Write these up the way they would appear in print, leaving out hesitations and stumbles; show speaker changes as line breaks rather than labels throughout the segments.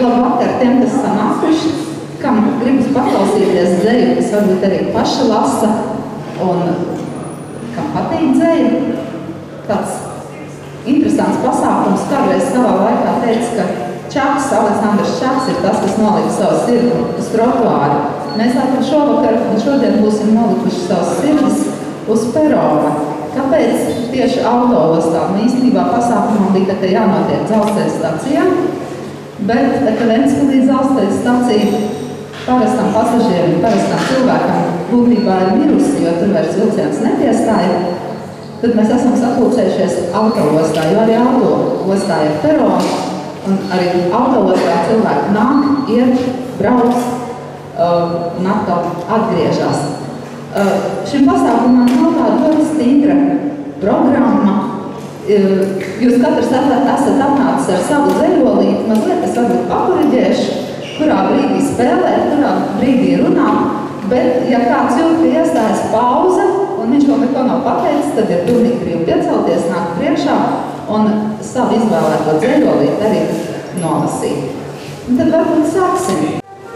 labvakar tiem, kas sanākuši, kam gribas paklausīties dzeju, kas varbūt arī paši lasa un kam patīk dzeja. Tāds interesants pasākums, kādreiz savā laikā teica, ka Čaks, Aleksandrs Čaks ir tas, kas nolika savu sirdi uz trotuāru. Mēs tātad šovakar un šodien būsim nolikuši savas sirdis uz perona. Kāpēc tieši autoostā? Īstenībā pasākumam bija tā, jānotiek dzelzceļa stacijā, bet, kad Ventspilī dzelzceļa stacija parastam pasažierim, parastam cilvēkam būtībā ir mirusi, jo tur vairs vilciens nepiestāja, tad mēs esam sapulcējušies autoostā, jo arī autoostā ir peroni, un arī autoostā cilvēki nāk, iet, brauc un atkal atgriežas. Šim pasākumam nav tāda ļoti stingra programma. Jūs katrs esat atnācis ar savu dzeļolīti, mazliet es varbūt pakoriģēšu, kurā brīdī spēlēt, kurā brīdī runā, bet ja kāds jūt, ka iestājas pauze, un viņš vēl neko nav pateicis, tad ir pilnīgi brīvi piecelties, nākt priekšā un savu izvēlēto dzeļolīti arī nolasīt. Un tad varbūt sāksim.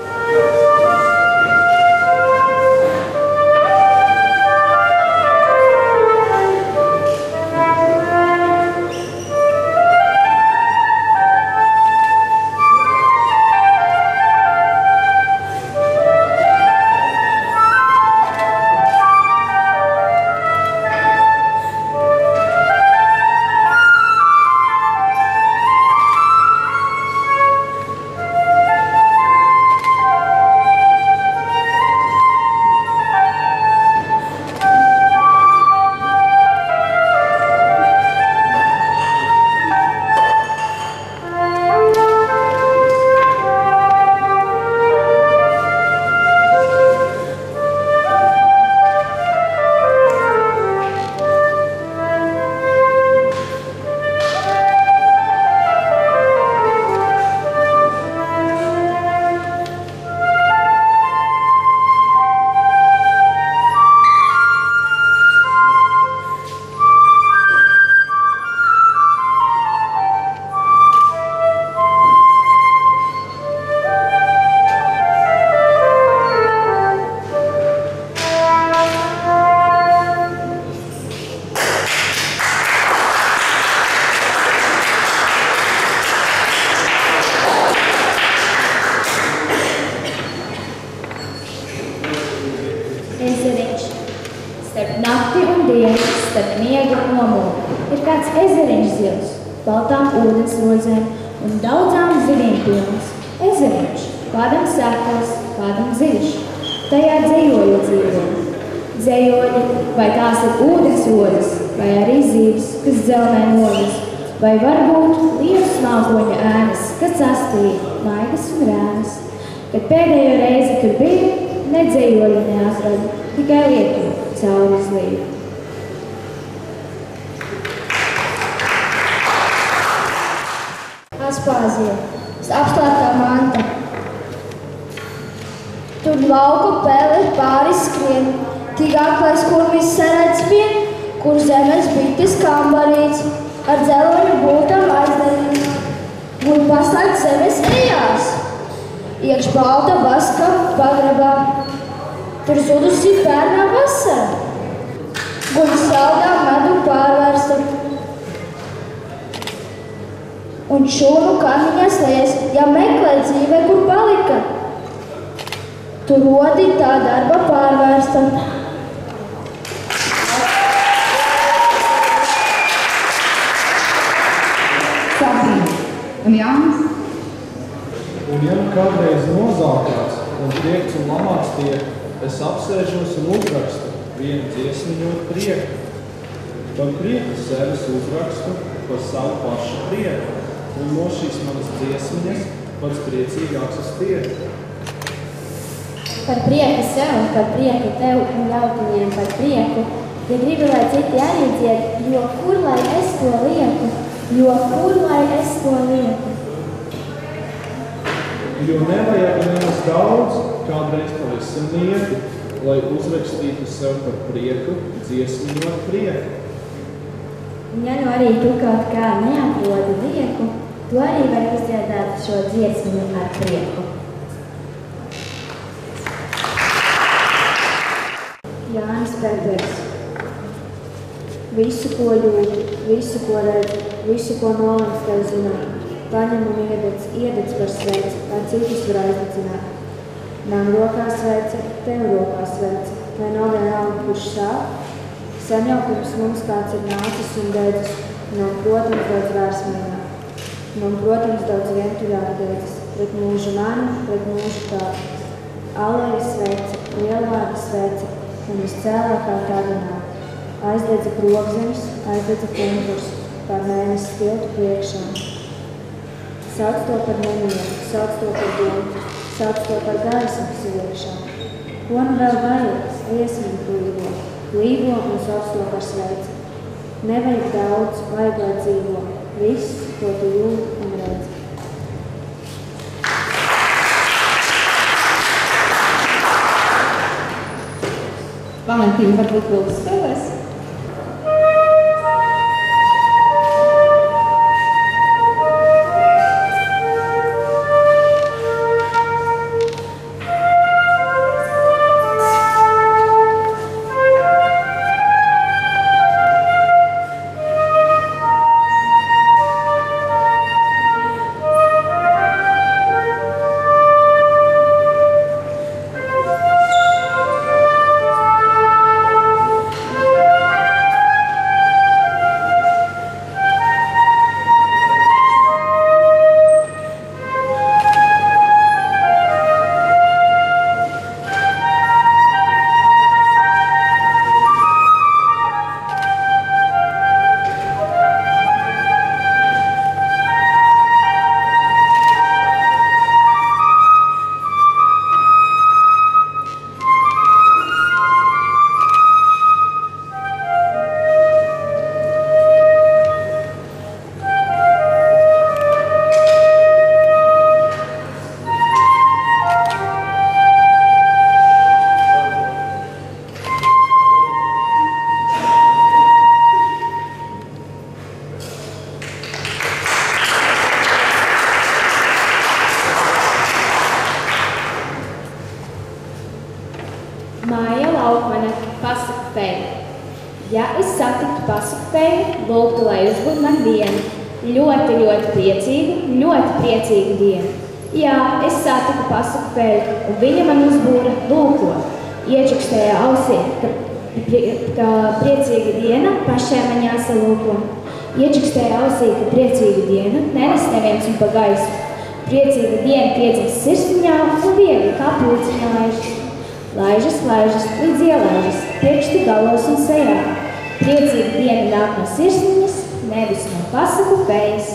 Un daudzām zivīm pilns. Ezeriņš, kādam sēkās, kādam dziļš, tajā dzejojot dzīvo. Dzejoļi, vai tās ir ūdensrodas, vai arī zīves, kas dzelmē nojas, vai varbūt lievas mākoņa ēnas, kas astīja, maigas un rēnas. Kad pēdējo reizi, kad biju, ne dzejoļi neatradu, tikai lietu cauri izlīju.
Aspāzija, apstātā manta. Tur lauku pēle pāri skrien, tik aklais, kur viss saredz vien, kur zemes bites kambarīts, ar dzeloņu būtam aizdarīts. Guļ paslēgt zemes ejās, iekš balta vaska pagrabā, tur zudusi pērnā vasara. Guļ saldā medu pārvērsta, un šūnu kamiņas lies, ja meklē dzīve, kur palika. Tu rodi tā darba pārvērsta.
Safīna un Jānis.
Un ja kādreiz nozākās un prieks un lamāts tiek, es apsēžos un uzrakstu vienu dziesmiņot prieku. Par prieku sevis uzrakstu, par savu pašu prieku. Un no šīs manas dziesmiņas pats priecīgāks es tieku.
Par prieku sev, par prieku tev un ļautiņiem par prieku, ja gribi, lai citi arī dzied, jo kur lai es to lieku,
Jo nevajag nemaz daudz, kādreiz pavisam nieku, lai uzrakstītu sev par prieku, dziesmiņot prieku.
Un ja nu arī tu kaut kā neatrodi lieku, To arī var izdziedāt šo dziesmu ar prieku.
Jānis Pēters. Visu, ko jūtu, visu, ko redzu, visu, ko nolēms tev zināt, paņem un iededz par sveci, lai citus var aizdedzināt. Man rokā svece, tev rokā svece, vai nav vienalga, kurš sāp? Sen jau pirms mums kāds ir nācis un beidzis, man, protams, daudz vērsmīgāk. Man, protams, daudz vientuļāk beidzis, pret mūžu mani, pret mūžu tādu. Aleja svece, lielvārda svece, un viscēlākā tāda nav. Aizdedza krogzemes, aizdedza pumpurs, pār mēnesi tiltu priekšā. Sauc to par nemieru, sauc to par domu, sauc to par gaismu siliekšā. Ko nu vēl vajag? Iesmīgi plīvo un sauc to par sveici. Nevajag daudz, vajag, lai dzīvo. Viss, ko tu jūti un redzi.
Valentīna varbūt vēl spēlēs.
Māja Laukmane, pasakspēja. Ja es satiktu pasakspēju, lūgtu, lai uzbūtu man dienu. Ļoti, ļoti priecīgu dienu. Jā, es satiku pasakspēju, un viņa man uzbūra lūko. Iečukstēja ausī, ka priecīga diena pašai man jāsalūko. Iečukstēja ausī, ka priecīga diena nenes neviens un pa gaisu. Priecīga diena piedzimst sirsniņā un viegli kā pulcinājus. Laižas, līdz ielaižas, pirksti galos un sejā. Priecīga diena nāk no sirsniņas, nevis no pasaku pējas.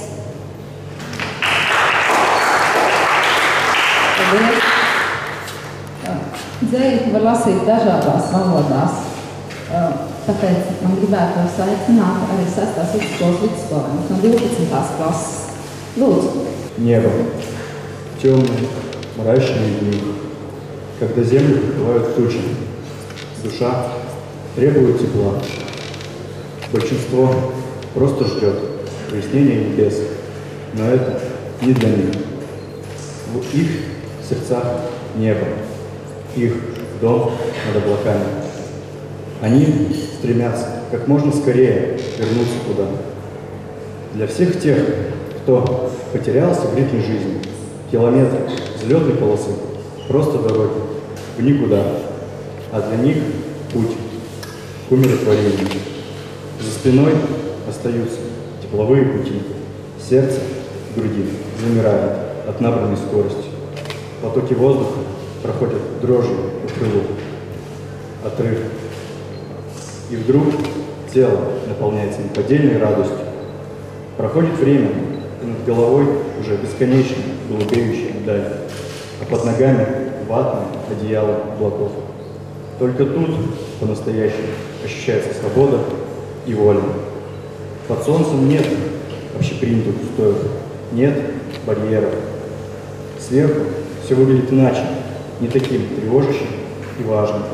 Dzēju var lasīt dažādās valodās, tāpēc man gribētos aicināt arī 6. vidusskolas no 12. klases. Lūdzu.
Небо. Темные, мрачные дни. Когда землю покрывают тучи, душа требует тепла. Большинство просто ждет прояснения небес, но это не для них. В их сердцах небо, их дом над облаками. Они стремятся как можно скорее вернуться туда. Для всех тех, кто потерялся в ритме жизни, километры взлетной полосы, просто дороги в никуда, а для них путь к умиротворению. За спиной остаются тепловые пути, сердце в груди замирает от набранной скорости. Потоки воздуха проходят дрожью по крылу, отрыв. И вдруг тело наполняется неподдельной радостью. Проходит время, и над головой уже бесконечно голубеющая даль, а под ногами ватное одеяло облаков. Только тут по-настоящему ощущается свобода и воля. Под солнцем нет общепринятых устоев, нет барьеров. Сверху все выглядит иначе, не таким тревожащим и важным.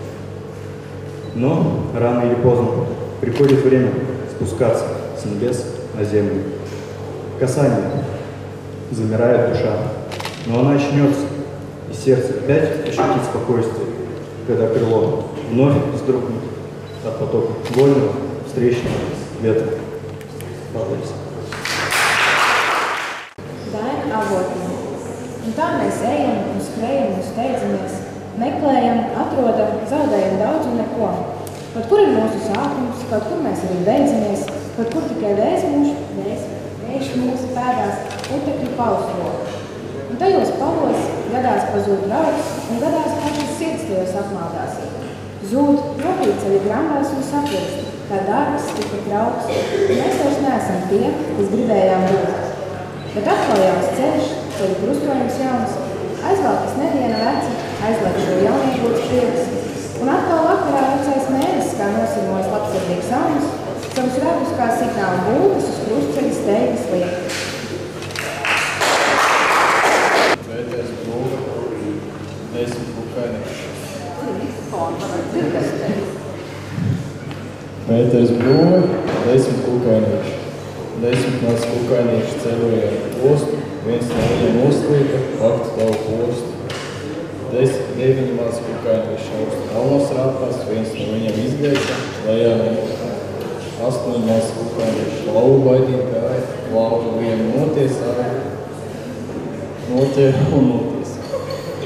Но рано или поздно приходит время спускаться с небес на землю. касание, замирает душа. Но она очнется, и сердце опять ощутит спокойствие, когда крыло вновь вздрогнет от потока вольного встречного ветра. Paldies!
Daina avotne. Un tā mēs ejam un skrējam un steidzamies, meklējam, atrodam, zaudējam daudz un neko. Kaut kur ir mūsu sākums, kaut kur mēs arī beidzamies, kaut kur tikai vējš mūsu pēdās, utekļi pauslo. Un tajos palos gadās pazūd draugs un gadās pašas sirds tajos apmaldās. Zūd propīceļi grambās un sapirst, kā darbs, tika trauks, un mēs vairs neesam tie, kas gribējām būt. Bet atklājās ceļš, ceļu krustojums jauns, aizvalkas nediena veci, aizliek šo jauniegūtas prieks, un atkal vakarā vecais mēnesis, kā nosirmos labsirdīgs sauns, savus ragus kā signālu būtas uz krustceļa steigas liek.
Vēties brūga, 10 kukainīši. Vēties brūga, 10 kukainīši. 10 maz kukainīši ceļoja postu, viens no viņiem noslīpa, paktu tavu postu. 9 maz kukainīši augstu kalnos rāpās, viens no viņiem izgaisa, lejā nekā. 8 maz kukainīši lauvu baidīt gāja, lauvu vienu notiesāja, notie un notiesāja.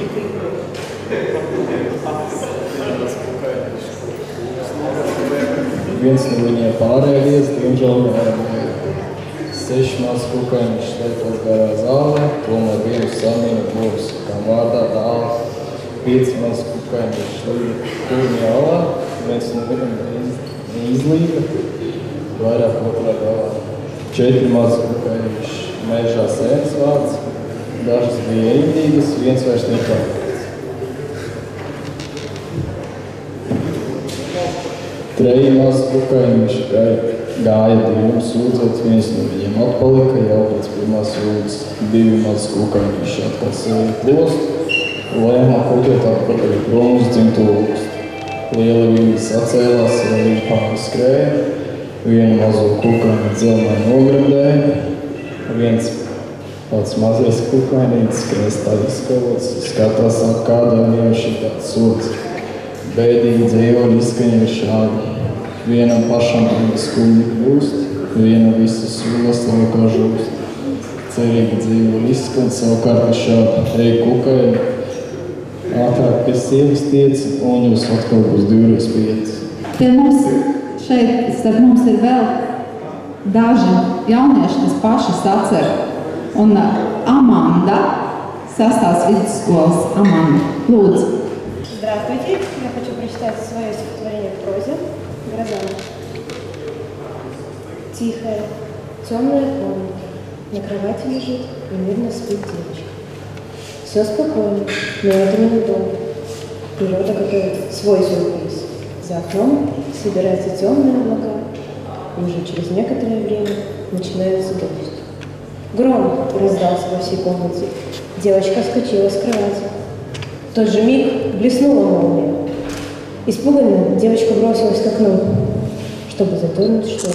Viens no viņiem pārējies, diemžēl nevarēja. 6 maz kukainiši slēpās garā zālē, tomēr vienu samina būs, kā vārdā dāla. 5 maz kukainiši slīda kurņa alā, viens no viņiem neizlīda, vairāk otrā galā. 4 maz kukainiši mežā sēnes vārds, dažas bija indīgas, viens vairs nepārēc. 3 maz kukainiši gāja divam sūdzēt, viens no viņiem atpalika jau pēc pirmās sūdzes. 2 maz kukainiši atkal sevi klost, lēmā kuķēt atpakaļ prom uz dzimto lūkstu. Liela vīļa sacēlās, vēl pārskrēja, vienu mazo kukaini dzelmē nogremdēja, viens pats mazais kukainītis krestā izskalots, skatās kādā viņam šitāds sūdz. Bēdīgi dzējoļi izskaņa šādi. Vienam pašam skuļi kļūst, viena visas sulas laukā žūst. Cerīgi dzīvoļi izskaņ savukārt šādi. Ej kukaini, ātrāk pie sievas tieci, un jūs atkal būs 2-5.
Pie mums šeit, starp mums ir vēl daži jaunieši, kas paši sacer. Un Amanda, 6. vidusskolas Amanda, lūdzu.
Здравствуйте, я хочу прочитать свое стихотворение в прозе «Гроза». Тихая, темная комната, на кровати лежит и мирно спит девочка. Все спокойно, но это ненадолго. Природа готовит свой сюрприз. За окном собираются темные облака, и уже через некоторое время начинается дождь. Гром раздался во всей комнате. Девочка вскочила с кровати. В тот же миг блеснула молния. Испуганно девочка бросилась к окну, чтобы задернуть штору.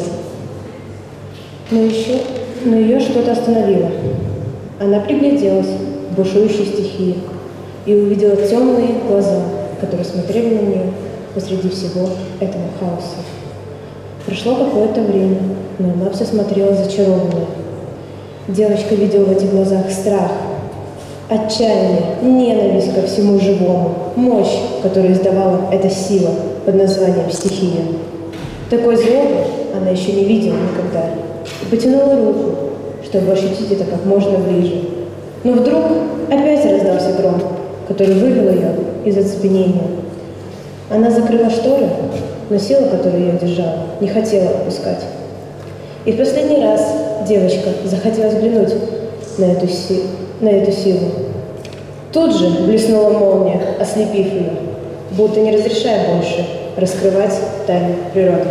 Но ее что-то остановило. Она пригляделась к бушующей стихии и увидела темные глаза, которые смотрели на нее посреди всего этого хаоса. Прошло какое-то время, но она все смотрела зачарованная. Девочка видела в этих глазах страх, отчаяние, ненависть ко всему живому, мощь, которую издавала эта сила под названием стихия. Такой злобы она еще не видела никогда и потянула руку, чтобы ощутить это как можно ближе. Но вдруг опять раздался гром, который вывел ее из оцепенения. Она закрыла шторы, но сила, которая ее держала, не хотела отпускать. И в последний раз девочка захотела взглянуть на эту силу. Тут же блеснула молния, ослепив ее, будто не разрешая больше раскрывать тайны природы.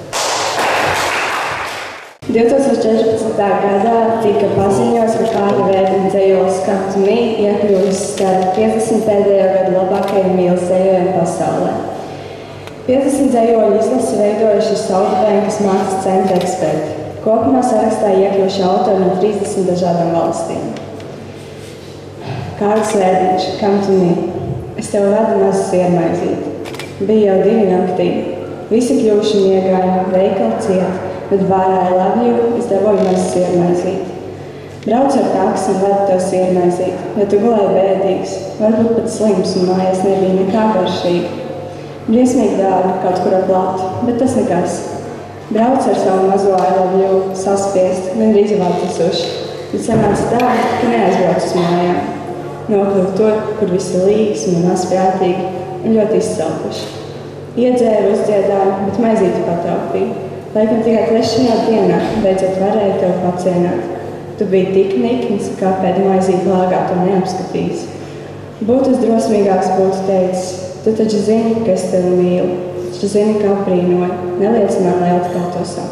2014. gadā tika paziņots, ka kāda veida dzejos Come to Me iekļuvis starp 50 pēdējo gadu labākajiem mīlas dzejojiem pasaulē. 50 dzejoļu izlasi veidojuši Saudarbankas mākslas centra eksperti.
Kopumā sarakstā iekļauši autori no 30 dažādām valstīm. Kārlis Vērdiņš, Come to me. Es tev vedu mazu siermaizīti. Bija jau 2 naktī. Visi kļuvuši miegāji, veikali ciet, bet vārā I love you es devoju mazu siermaizīti. Braucu ar taksi un vedu tev siermaizīti, jo tu gulēji bēdīgs, varbūt pat slims un mājās nebija nekā garšīga. Briesmīgi dārgi kaut kur ap latu, bet tas nekas. Braucu ar savu mazo I love you, saspiest, gandrīz vārtusuši, bet sanāca tā, ka neaizbraucu uz mājām. Nokļuvu tur, kur visi līgsmi un asprātīgi un ļoti izcelpuši. Iedzēru, uzdziedāju, bet maizīti patraupīju. Laikam tikai 3. dienā beidzot varēju tev pacienāt. Tu biji tik nikns, kāpēc maizīti lāgā to neapskatīs. Būtu drosmīgāks būtu teicis, tu taču zini, ka es tevi mīlu. Tu zini, kā brīnoju. Neliec man, lai atkārtosim.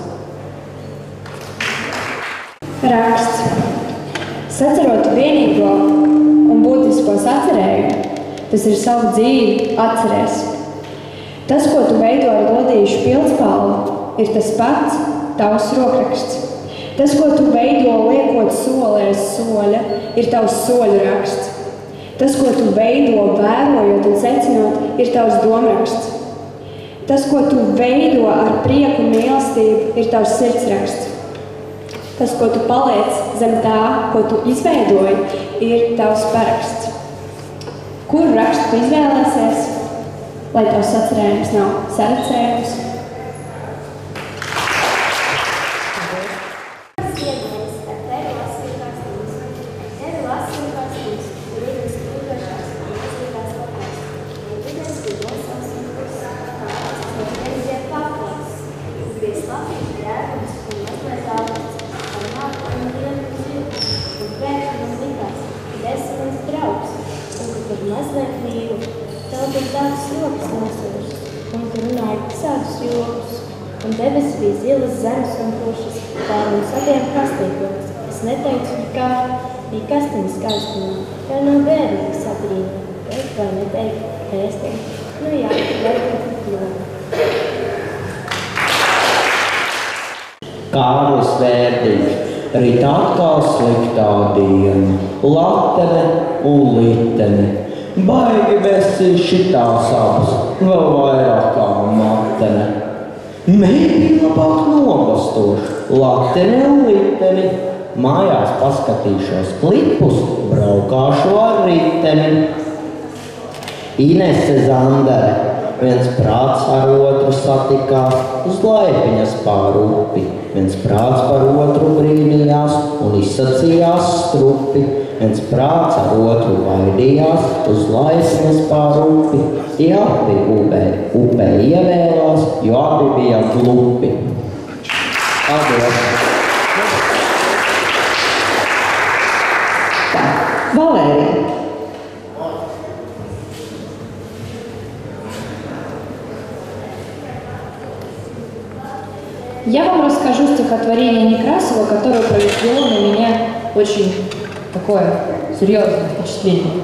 Raksts. Sacerot vienīgo un būtisko sacerējumu, tas ir savu dzīvi atcerēs. Tas, ko tu veido ar lodīšu pildspalvu, ir tas pats tavs rokraksts. Tas, ko tu veido liekot solē soļa, ir tavs soļu raksts. Tas, ko tu veido vērojot un secinot, ir tavs domraksts. Tas, ko tu veido ar prieku un mīlestību, ir tavs sirdsraksts. Tas, ko tu paliec zem tā, ko tu izveidoji, ir tavs paraksts. Kuru rakstu tu izvēlēsies, lai tavs sacerējums nav sarakstējums?
Debesis bija zilas, zemes un pušas, pāri un saviem kastīgos. Es neteicu nekas tam skaistumā, jo nav bērni sabrīna. Teikt vai neteikt, ēstīt. Nu jā, varbūt ļoti.
Kārlis Vērdiņš, rīt atkal sliktā diena, latene un litene. Baigi vesi šitās abas, vēl vairāk kā matene. Mēģi labāk nobastoši, latene un liteni. Mājās paskatīšos klipus, braukāšu ar riteni. Inese Zandere, viens prāts ar otru satikās uz laipiņas pār upi. Viens prāts par otru brīnījās un izsacījās strupi. Viens prāts ar otru vaidījās uz laipiņas pār upi. Tie abi upē ievēlās, jo abi bija glupi. Paldies!
Valērija.
Я вам расскажу стихотворение Некрасова, которое произвело на меня очень такое серьезное впечатление.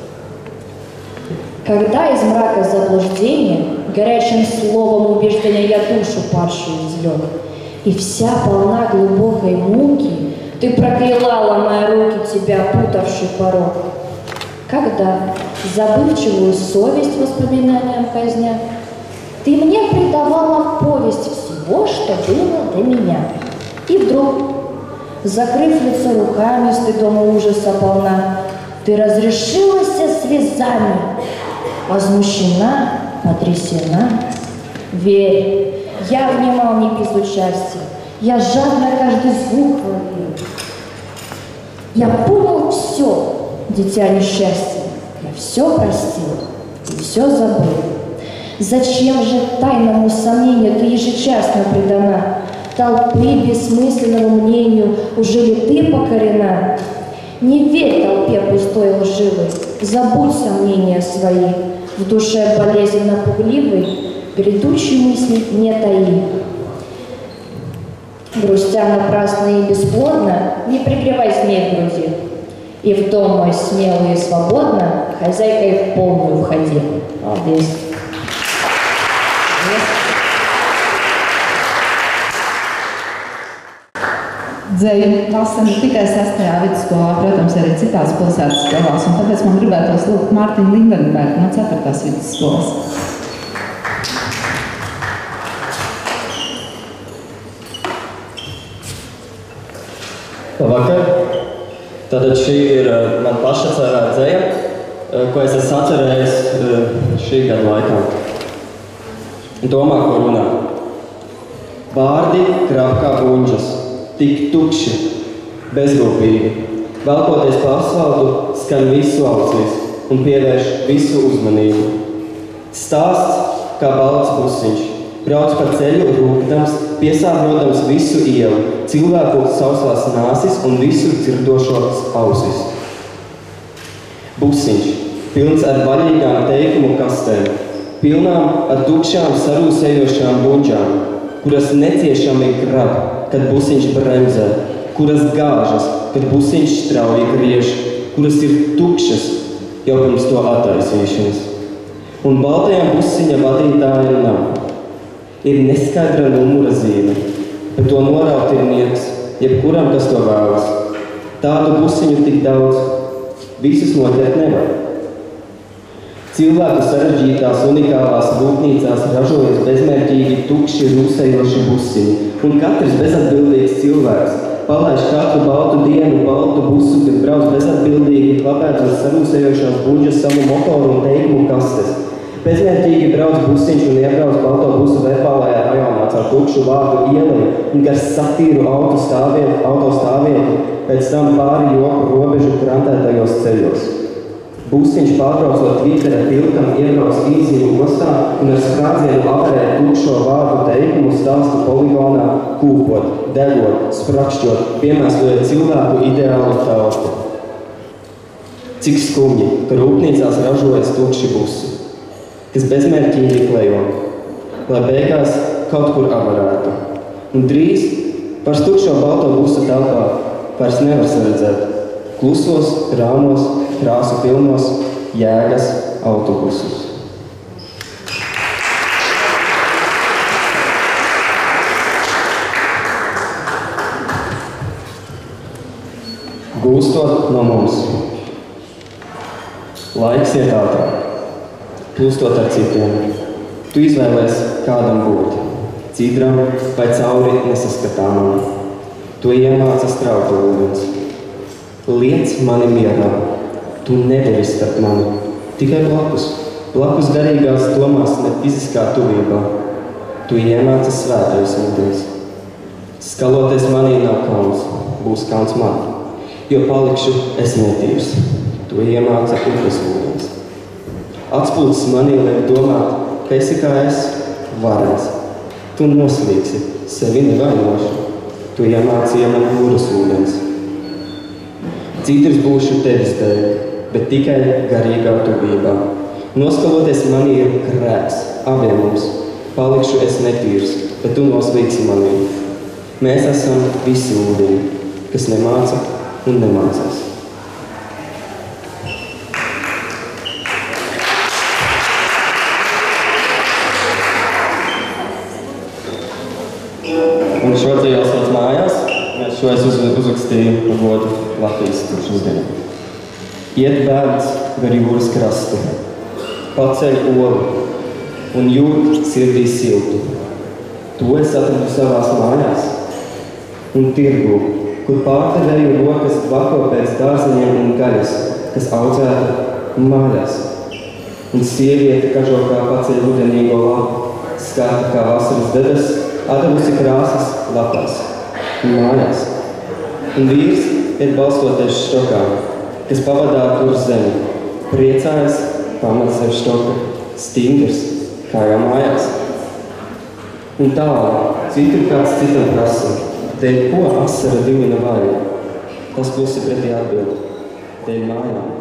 Когда из мрака заблуждения горячим словом убеждения я душу падшую извлек, и вся полна глубокой муки, ты прокляла, ломая руки тебя, путавший порог. Когда забывчивую совесть воспоминаниям казня, ты мне придавала повесть всего, что было до меня. И вдруг, закрыв лицо руками, стыдом ужаса полна, ты разрешилась слезами, возмущена, потрясена. Верь, я внимал не без участия, я жадно каждый звук ловил. Я понял все, дитя несчастья, я все простил и все забыл. Зачем же тайному сомнению ты ежечасно предана? Толпы бессмысленному мнению, уже ли ты покорена? Не верь толпе пустой лживой, забудь сомнения свои. В душе болезненно пугливой, грядущей мысли не таи. Грустя напрасно и бесплодно, не пригревай змей в груди. И в дом мой смело и свободно, хозяйкой в полную входи. Молодец.
Dzeju lasa ne tikai 6. vidusskolā, protams, arī citās pilsētas skolās, un tāpēc man gribētos lūgt Mārtiņu Lindenbergu no 4. vidusskolas.
Labvakar! Tātad šī ir man paša cerēta dzeja, ko es esmu atcerējis šī gada laikā. Domā, ko runā. Vārdi krāp kā buņģas, tik tukši, bezrūpīgi. Velkoties pa asfaltu, skan visu ausīs un pievērš visu uzmanību. Stāsts kā balts busiņš, brauc pa ceļu rūkdams, piesārņodams visu ielu, cilvēku sausās nāsis un visu dzirdošos ausis. Busiņš, pilns ar vaļīgām teikumu kastēm, pilnām ar tukšām sarūsējošām buņģām, kuras neciešami grab, kad busiņš bremzē, kuras gāžas, kad busiņš strauji griež, kuras ir tukšas jau pirms to attaisīšanas. Un baltajam busiņa vadītājiem nav. Ir neskaidra numura zīme, bet to noraut ir nieks, jebkuram, kas to vēlas. Tādu busiņu tik daudz, visus noķert nevar. Cilvēku sarežģītās unikālās rūpnīcās ražojas bezmērķīgi tukši rūsējoši busiņi, un katrs bezatbildīgs cilvēks palaiž katru baltu dienu baltu busu, kas brauc bezatbildīgi, klapēt uz sarūsējošās buņģas savu motoru un teikumu kastes. Bezmērķīgi brauc busiņš un iebrauc balto busu verbālajā rajonā caur tukšu vārdu ielai un gar satīru autostāvietu, pēc tam pāri joku robežu krantētajos ceļos. Busiņš pārbraucot Tvitera tilkam iebrauc īzīju ostā un ar sprādzienu apērē tukšo vārdu teikumu stāstu poligonā, kūpot, degot, sprakšķot, piemēslojot cilvēku ideālu telpu. Cik skumji, ka rūpnīcās ražojas tukši busi, kas bezmērķīgi klejo, lai beigās kaut kur avarētu. Un drīz par tukšo balto busu telpā vairs nevar saredzēt klusos, rāmos, krāsu pilnos, jēgas autobusus. Gūstot no mums. Laiks iet ātrāk. Plūstot ar citiem, tu izvēlēs kādam būt, cīdram vai cauri nesaskatāmam. Tu iemāca strauta ūdens. Liec mani mierā, tu nedevi starp mani, tikai blakus garīgās domās ne fiziskā tuvībā. Tu iemāca svētais ūdens. Skaloties manī nav kauns, būs kauns man, jo palikšu es netīrs. Tu iemāca upes ūdens. Atspūtas manī liek domāt, ka esi kā es varens. Tu noslīksi, sevi nevainoši. Tu iemācīji man jūras ūdens. Citrs būšu tevis dēļ, bet tikai garīgā tuvībā. Noskaloties manī ir grēks, abiem mums. Palikšu es netīrs, bet tu noslīksi manī. Mēs esam visi ūdeņi, kas nemāca un nemācās. Un šo dzīvi sauc mājās, šo es uzrakstīju par godu Latvijas dzimšanas dienā. Iet bērns gar jūras krastu, paceļ olu un jūt sirdī siltu. To es atradu savās mājās un tirgu, kur pārdevēju rokas dvako pēc dārziņiem un gaļas, kas audzēta mājās. Un sieviete kažo kā paceļ rudenīgo lapu, skata kā vasaras debes, atradusi krāsas lapās, mājās. Un vīrs iet balstoties štokā, kas pavadā tur zemi. Priecājas, pamat sev štoka, stingrs, kā jau mājās. Un tālāk, citur kāds citam prasa, dēļ ko asara divina vāja. Tas klusi pretī atbild, dēļ mājām.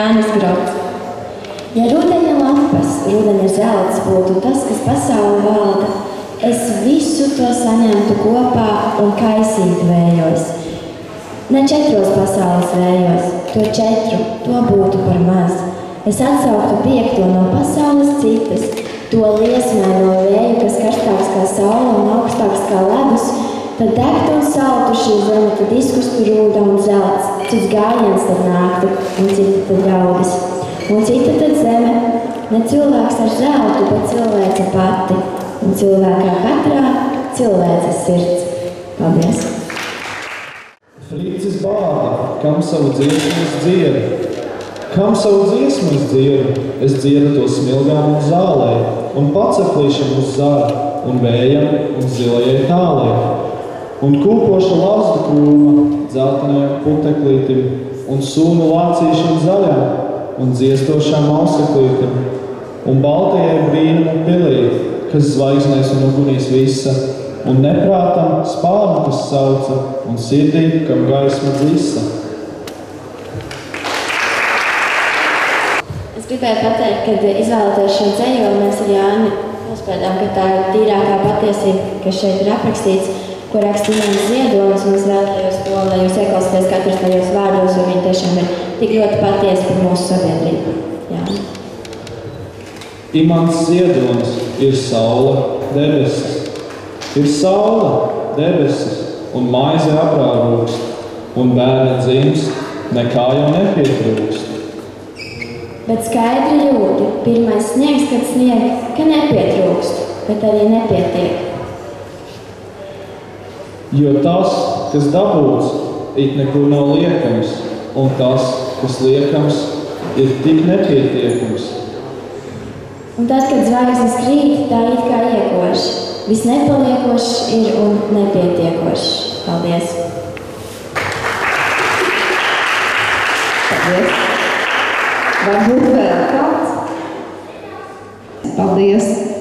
Jānis Grots. Ja rudeņa lapas, rudeņa zelts būtu tas, kas pasauli valda, es visu to saņemtu kopā un kaisītu vējos. Ne 4 pasaules vējos, to 4, to būtu par maz. Es atsauktu 5 no pasaules citas, to liesmē no vēju, kas karstāks kā saule un augstāks kā ledus, tad degtu un saltu šī zeme, tad izkustu rūda un zelts, cits gājiens tad nāktu, un cita tad ļaudis. Un cita tad zeme, ne cilvēks ar zeltu, bet cilvēce pati, un cilvēkā katrā cilvēces sirds. Paldies!
Flīcis bārda, kam savu dziesmu es dziedu? Kam savu dziesmu es dziedu? Es dziedu to smilgām un zālē, un paceplīšam uz zara, un vējam un zilajai tālē. Un kūpoša lazdu krūma, dzeltenajam puteklītim, un sūnu lācīšam zaļām, un dziestošām auseklītim, un baltajai brīnumu pilī, kas zvaigznēs un ugunīs visa, un neprātam spārnu, kas sauca, un sirdī, kam gaisma dzisa.
Es gribēju pateikt, kad izvēloties šo dzejoli, mēs ar Jāni uzspēdām, ka tā ir tīrākā patiesība, kas šeit ir aprakstīts, ko raksta Imants Ziedonis, un es vēlējos to, lai jūs ieklausāties katrs tajos vārdos, jo viņi tiešām ir tik ļoti patiesi par mūsu sabiedrību. Jāni.
Imants Ziedonis ir saule, debesis. Ir saule, debesis, un maize aprārūkst, un bērni dzimst, nekā jau nepietrūkst.
Bet skaidri jūti, pirmais sniegs, kad snieg, ka nepietrūkst, bet arī nepietiek.
Jo tas, kas dabūts, it nekur nav liekams, un tas, kas liekams, ir tik nepietiekams.
Un tad, kad zvaigznes krīt, tā it kā iekoši. Viss nepaliekošs ir un nepietiekošs. Paldies!
Paldies! Varbūt vēl kāds? Paldies!